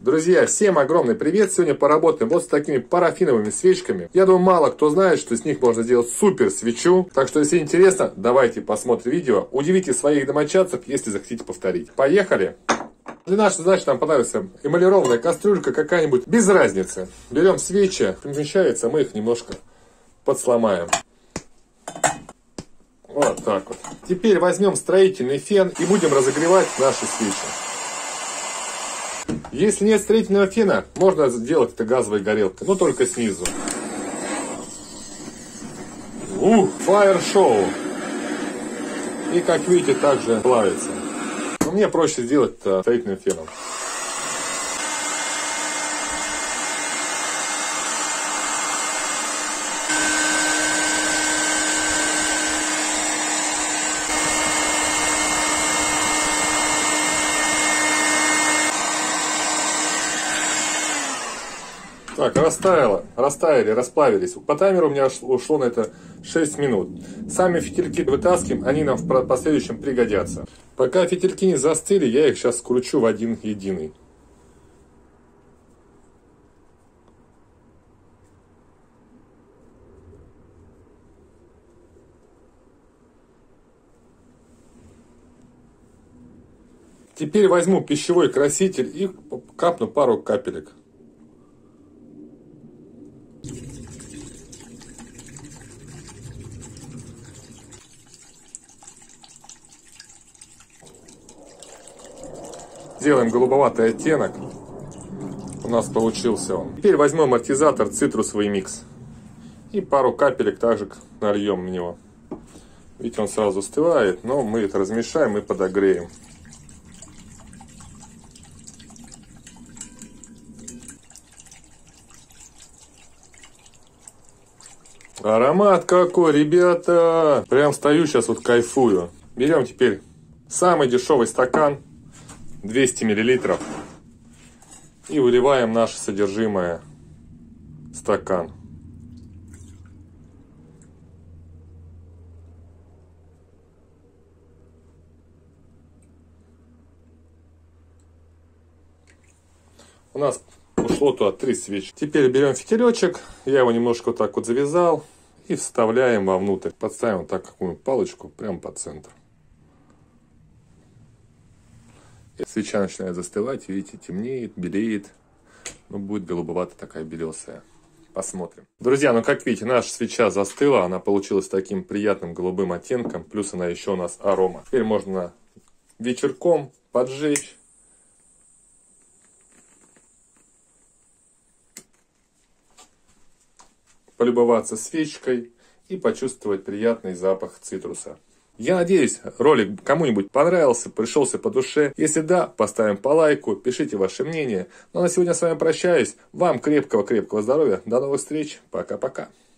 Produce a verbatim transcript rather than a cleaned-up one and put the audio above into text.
Друзья, всем огромный привет! Сегодня поработаем вот с такими парафиновыми свечками. Я думаю, мало кто знает, что с них можно сделать супер свечу. Так что, если интересно, давайте посмотрим видео. Удивите своих домочадцев, если захотите повторить. Поехали! Для нашей задачи нам понадобится эмалированная кастрюлька какая-нибудь, без разницы. Берем свечи, помещается, мы их немножко подсломаем. Вот так вот. Теперь возьмем строительный фен и будем разогревать наши свечи. Если нет строительного фена, можно сделать это газовой горелкой, но только снизу. Ух, фаер-шоу! И как видите, также плавится. Но мне проще сделать это строительным феном. Так, растаяло, растаяли, расплавились. По таймеру у меня ушло на это шесть минут. Сами фитильки вытаскиваем, они нам в последующем пригодятся. Пока фитильки не застыли, я их сейчас скручу в один единый. Теперь возьму пищевой краситель и капну пару капелек. Делаем голубоватый оттенок. У нас получился он. Теперь возьмем амортизатор цитрусовый микс. И пару капелек также нальем в него. Видите, он сразу остывает, но мы это размешаем и подогреем. Аромат какой, ребята! Прям стою сейчас вот кайфую. Берем теперь самый дешевый стакан. двести миллилитров. И выливаем наше содержимое в стакан. У нас ушло туда три свечи. Теперь берем фитилечек. Я его немножко вот так вот завязал. И вставляем вовнутрь. Подставим вот так какую-нибудь палочку прямо по центру. Свеча начинает застывать, видите, темнеет, белеет. Ну, будет голубоватая такая белесая. Посмотрим. Друзья, ну как видите, наша свеча застыла. Она получилась таким приятным голубым оттенком. Плюс она еще у нас арома. Теперь можно вечерком поджечь. Полюбоваться свечкой и почувствовать приятный запах цитруса. Я надеюсь, ролик кому-нибудь понравился, пришелся по душе. Если да, поставим по лайку, пишите ваше мнение. Ну а на сегодня с вами прощаюсь. Вам крепкого-крепкого здоровья. До новых встреч. Пока-пока.